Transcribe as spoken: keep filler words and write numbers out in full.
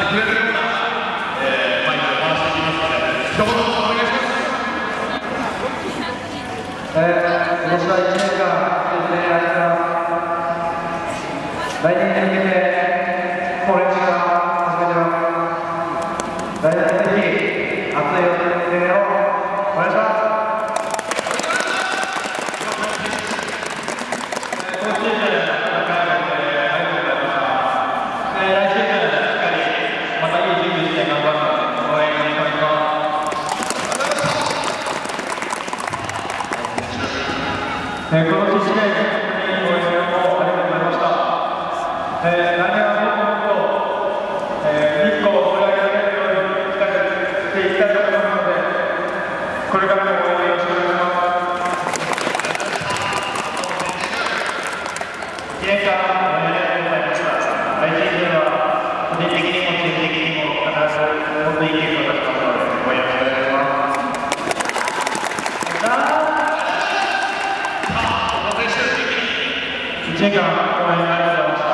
くれるような、えー、マイクを回していきますので、一言お願いします。 えー、今年はいちねんかんですね、ありがとうございます。来年に向けて、高齢者が始めてます。来年もぜひ、熱い応援をお願いします。えー、このいちねん、本当に応援をありがとうございました。えー、来年はもっともっと、えー、日光を盛り上げられるようにしていきたいと思いますので、これからも応援よろしくお願いします。いちねんかんおめでとうございました。来シーズンは個人的にもチーム的にも必ずもっといい結果を出しますので、応援よろしくお願いします。いちねんかん応援ありがとうございました。